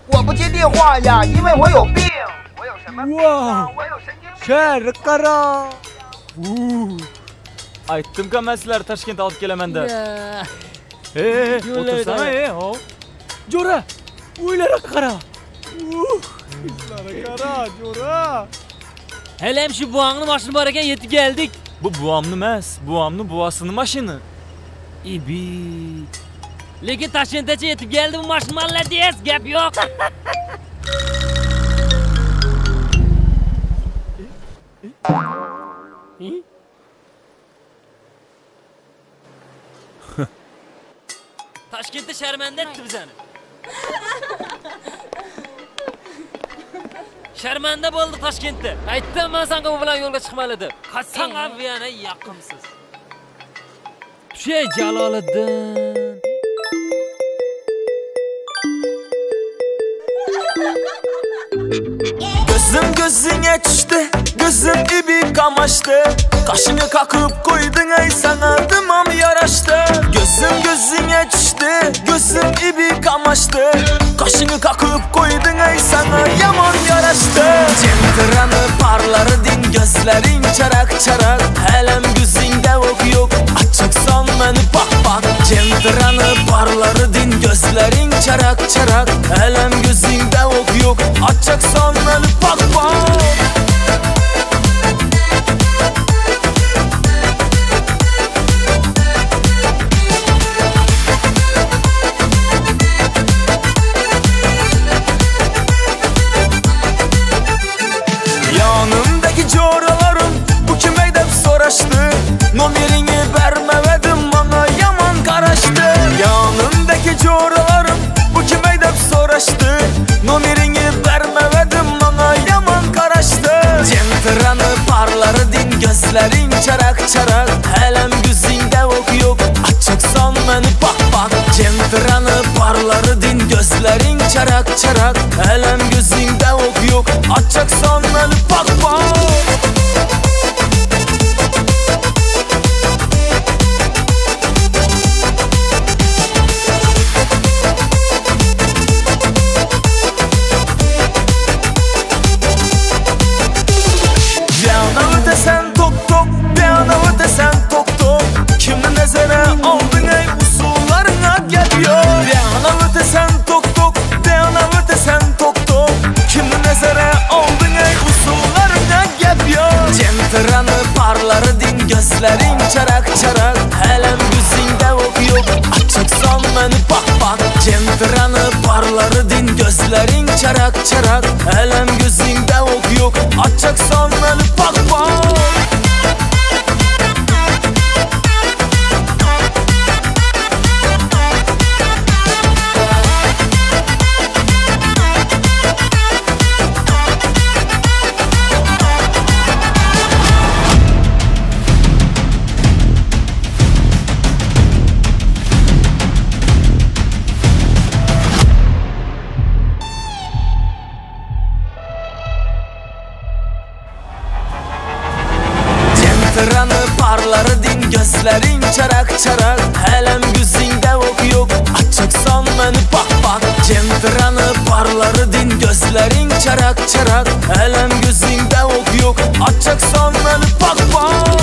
我不接电话呀，因为我有病。我有什么病啊？我有神经病。 Şer qara. Aytdim-ku men sizlarni Toshkentga olib kelaman deb. O'tirsana, hop. Jo'ra, o'ylarga qara. Sizlarga qara, Jo'ra. Hem şu buğanın maşını var ekan yetib geldik. Bu buamni emas, buamni buvasini mashini. İbi. Lekin Toshkentgacha yetib geldi bu maşın malladiyes, gap yo'q. Toshkentda sharmanda etdi bizani. Sharmanda bo'ldi Toshkentda. Aytdim men senga bu bilan yo'lga chiqmali deb. Qachon ham bu yana yaqimsiz. Tushay Jaloliddin. Gözüm gözüne düştü, gözüm gibi kamaştı. Kaşını kakıp koydun ay sana dımam yaraştı. Gözüm gözüne düştü, gözüm gibi kamaştı. Kaşını kakıp koydun ay sana yaman yaraştı. Cemdiranı parları din gözlerin çarak çarak. Elem gözünde ok yok, açıksan beni bak bak. Cemdiranı parları din gözlerin çarak çarak. Elem gözünde ok yok, açıksan beni bak bak. Yanımdaki coralarım bu kim edip soraştı. Numerini vermemedim bana yaman karaştı. Yanımdaki coralarım bu kim edip soraştı. Numerini vermemedim bana yaman karaştı. Cemdiranı parları din gözlerin çarak çarak. Elem gözünde ok yok, açıksan beni bak bak. Cemdiranı parları din gözlerin çarak çarak. Elem gözünde ok yok, açıksan beni bak bak. Sen tok tok, bir yana ötesen tok tok. Kimi nezere aldın ey usullarına geliyor. Bir yana ötesen tok tok, bir yana ötesen tok tok. Kimi nezere aldın ey usullarına geliyor. Cemdiranı parları din gözlerin çarak çarak. Elem gözünde ok yok, açıksan beni bak bak. Cemdiranı parları din gözlerin çarak çarak. Elem gözünde ok yok, açıksan beni bak bak. Cemdiranı parları din gözlerin çarak çarak. Elem gözünde ok yok, açıksan beni bak bak. Cemdiranı parları din gözlerin çarak çarak. Elem gözünde ok yok, açıksan beni bak bak.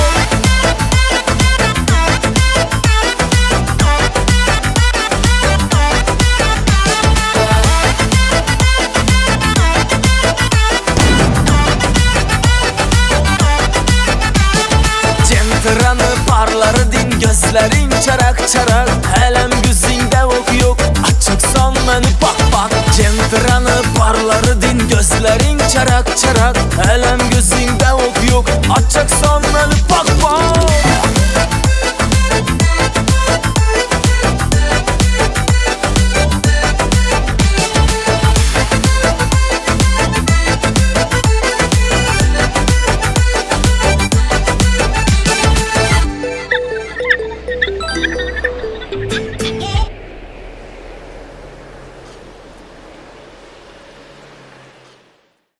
Cemdiranı parları din gözlerin çarak çarak. Elem gözünde ok yok, açıksan beni bak bak. Cemdiranı parları din gözlerin çarak çarak. Elem gözünde ok yok, açıksan beni bak bak.